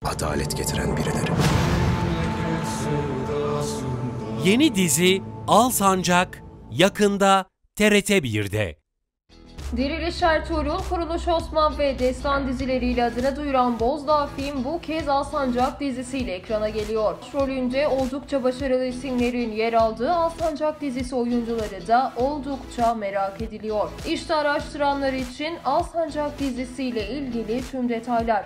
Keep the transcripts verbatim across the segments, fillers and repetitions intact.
adalet getiren birileri. Yeni dizi Alsancak yakında T R T bir'de. Diriliş Ertuğrul, Kuruluş Osman ve Destan dizileriyle adını duyuran Bozdağ Film bu kez Alsancak dizisiyle ekrana geliyor. Rolünde oldukça başarılı isimlerin yer aldığı Alsancak dizisi oyuncuları da oldukça merak ediliyor. İşte araştıranlar için Alsancak dizisiyle ilgili tüm detaylar.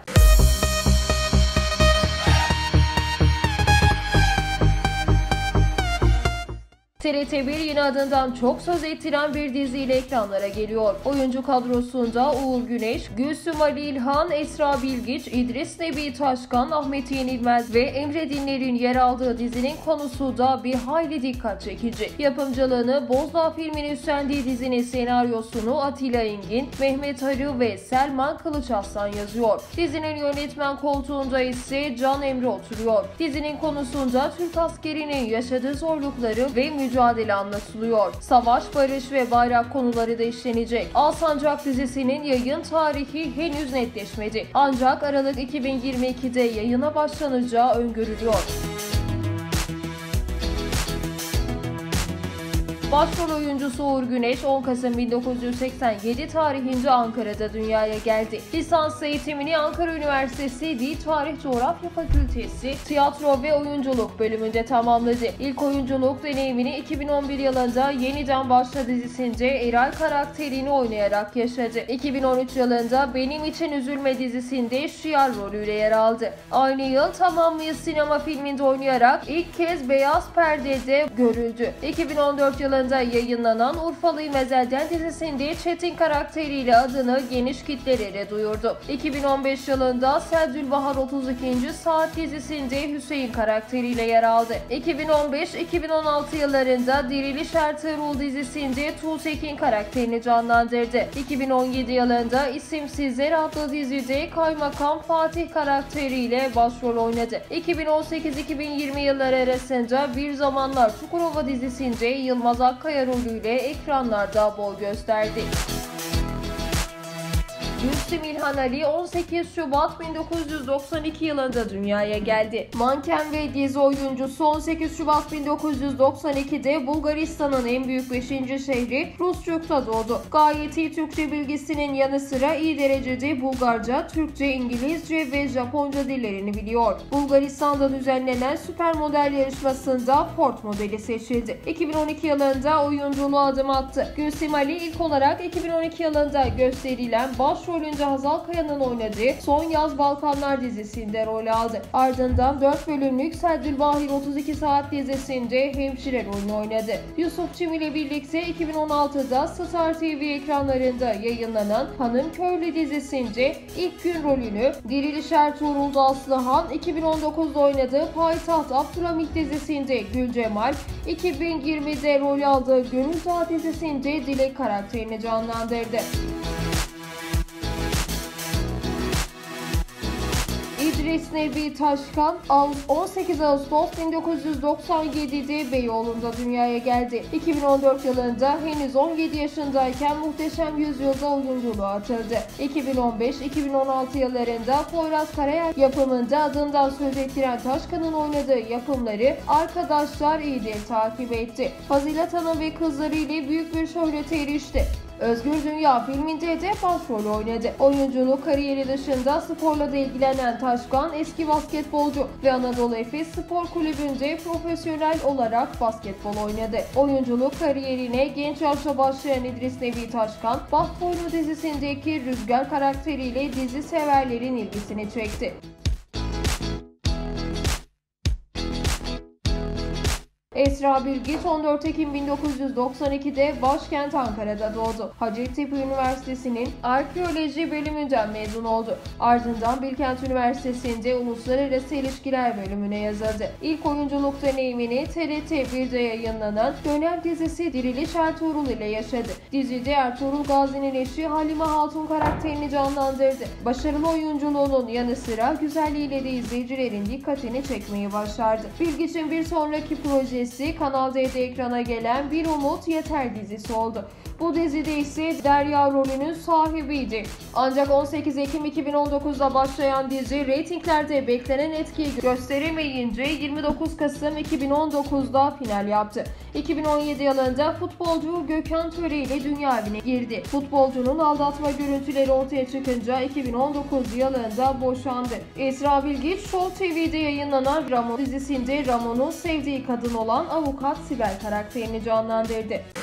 T R T bir yeni adından çok söz ettiren bir diziyle ekranlara geliyor. Oyuncu kadrosunda Uğur Güneş, Gülsüm Ali İlhan, Esra Bilgiç, İdris Nebi Taşkan, Ahmet Yenilmez ve Emre Dinler'in yer aldığı dizinin konusu da bir hayli dikkat çekici. Yapımcılığını Bozdağ Film'in üstlendiği dizinin senaryosunu Atilla Engin, Mehmet Arı ve Selman Kılıçarslan yazıyor. Dizinin yönetmen koltuğunda ise Can Emre oturuyor. Dizinin konusunda Türk askerinin yaşadığı zorlukları ve mücadele anlatılıyor. Savaş, barış ve bayrak konuları da işlenecek. Alsancak dizisinin yayın tarihi henüz netleşmedi. Ancak Aralık iki bin yirmi iki'de yayına başlanacağı öngörülüyor. Başrol oyuncusu Uğur Güneş on Kasım bin dokuz yüz seksen yedi tarihinde Ankara'da dünyaya geldi. Lisans eğitimini Ankara Üniversitesi Dil Tarih Coğrafya Fakültesi Tiyatro ve Oyunculuk bölümünde tamamladı. İlk oyunculuk deneyimini iki bin on bir yılında Yeniden Başla dizisinde Eray karakterini oynayarak yaşadı. iki bin on üç yılında Benim İçin Üzülme dizisinde Şiar rolüyle yer aldı. Aynı yıl Tamam Mıyız sinema filminde oynayarak ilk kez beyaz perdede görüldü. iki bin on dört yılında yayınlanan Urfalı'yı Mezel'den dizisinde Çetin karakteriyle adını geniş kitlelere duyurdu. iki bin on beş yılında Seldülbahar otuz ikinci Saat dizisinde Hüseyin karakteriyle yer aldı. iki bin on beş iki bin on altı yıllarında Diriliş Ertuğrul dizisinde Tuğtekin karakterini canlandırdı. iki bin on yedi yılında İsimsizler adlı dizide Kaymakam Fatih karakteriyle başrol oynadı. iki bin on sekiz iki bin yirmi yılları arasında Bir Zamanlar Çukurova dizisinde Yılmaz Akkaya rolüyle ekranlarda boy gösterdi. Gülsüm İlhan Ali on sekiz Şubat bin dokuz yüz doksan iki yılında dünyaya geldi. Manken ve dizi oyuncusu on sekiz Şubat bin dokuz yüz doksan iki'de Bulgaristan'ın en büyük beşinci şehri Rusçuk'ta doğdu. Gayet iyi Türkçe bilgisinin yanı sıra iyi derecede Bulgarca, Türkçe, İngilizce ve Japonca dillerini biliyor. Bulgaristan'da düzenlenen süper model yarışmasında Ford modeli seçildi. iki bin on iki yılında oyunculuğa adım attı. Gülsüm Ali ilk olarak iki bin on iki yılında gösterilen baş rolünde Hazal Kaya'nın oynadığı Son Yaz Balkanlar dizisinde rol aldı. Ardından dört bölümlük Seldülbahir otuz iki Saat dizisinde hemşire rolünü oynadı. Yusuf Çim ile birlikte iki bin on altı'da Star T V ekranlarında yayınlanan Hanım Köylü dizisinde ilk gün rolünü, Diriliş Ertuğrul'da Aslıhan, iki bin on dokuz'da oynadığı Payitaht Abdülhamit dizisinde Gülcemal, iki bin yirmi'de rol aldığı Gönül Dağı dizisinde Dilek karakterini canlandırdı. İdris Nebi Taşkan on sekiz Ağustos bin dokuz yüz doksan yedi'de Beyoğlu'nda dünyaya geldi. iki bin on dört yılında henüz on yedi yaşındayken Muhteşem Yüzyıl'da oyunculuğa atıldı. iki bin on beş iki bin on altı yıllarında Poyraz Karayel yapımında adından söz ettiren Taşkan'ın oynadığı yapımları Arkadaşlar iyidir takip etti. Fazilet Hanım ve kızları ile büyük bir şöhrete erişti. Özgür Dünya filminde de başrol oynadı. Oyunculuk kariyeri dışında sporla da ilgilenen Taşkan eski basketbolcu ve Anadolu Efes Spor Kulübü'nde profesyonel olarak basketbol oynadı. Oyunculuk kariyerine genç yaşta başlayan İdris Nebi Taşkan, Baht Boynu dizisindeki Rüzgar karakteriyle dizi severlerin ilgisini çekti. Esra Bilgiç on dört Ekim bin dokuz yüz doksan iki'de başkent Ankara'da doğdu. Hacettepe Üniversitesi'nin Arkeoloji bölümünden mezun oldu. Ardından Bilkent Üniversitesi'nde Uluslararası İlişkiler bölümüne yazıldı. İlk oyunculuk deneyimini T R T bir'de yayınlanan dönem dizisi Diriliş Ertuğrul ile yaşadı. Dizide Ertuğrul Gazi'nin eşi Halime Hatun karakterini canlandırdı. Başarılı oyunculuğunun yanı sıra güzelliğiyle de izleyicilerin dikkatini çekmeyi başardı. Bilgiç'in bir sonraki projesi dizisi Kanal D'de ekrana gelen Bir Umut Yeter dizisi oldu. Bu dizide ise Derya rolünün sahibiydi. Ancak on sekiz Ekim iki bin on dokuz'da başlayan dizi reytinglerde beklenen etkiyi gösteremeyince yirmi dokuz Kasım iki bin on dokuz'da final yaptı. iki bin on yedi yılında futbolcu Gökhan Töre ile dünya evine girdi. Futbolcunun aldatma görüntüleri ortaya çıkınca iki bin on dokuz yılında boşandı. Esra Bilgiç, Show T V'de yayınlanan Ramon dizisinde Ramon'un sevdiği kadın olan avukat Sibel karakterini canlandırdı.